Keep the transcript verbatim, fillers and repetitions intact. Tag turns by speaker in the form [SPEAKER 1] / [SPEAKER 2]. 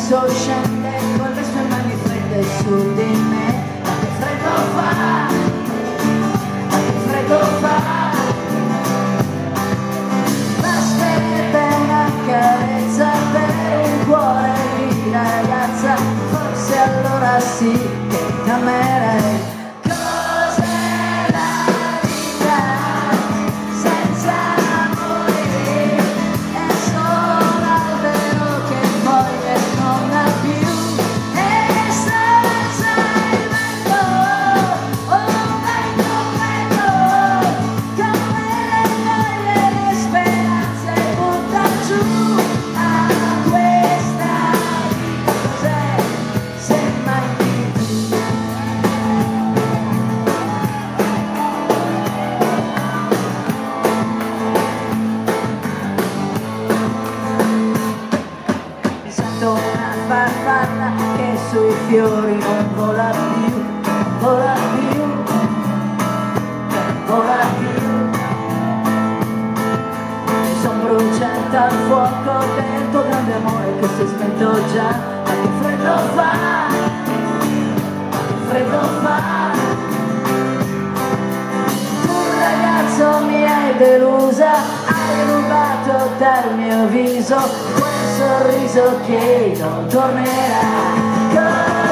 [SPEAKER 1] ragazzo scende con le sue mani fredde su di me. Ma che freddo fa, ma che freddo fa. Basterebbe una carezza per un cuore di ragazza, forse allora sì che t'amerei. Una farfalla che sui fiori non vola più, non vola più, non vola più. Mi son bruciata al fuoco del tuo grande amore che si è spento già. Ma che freddo fa, ma che freddo fa. Tu ragazzo mi hai delusa, hai rubato dal mio viso sorriso che non tornerà.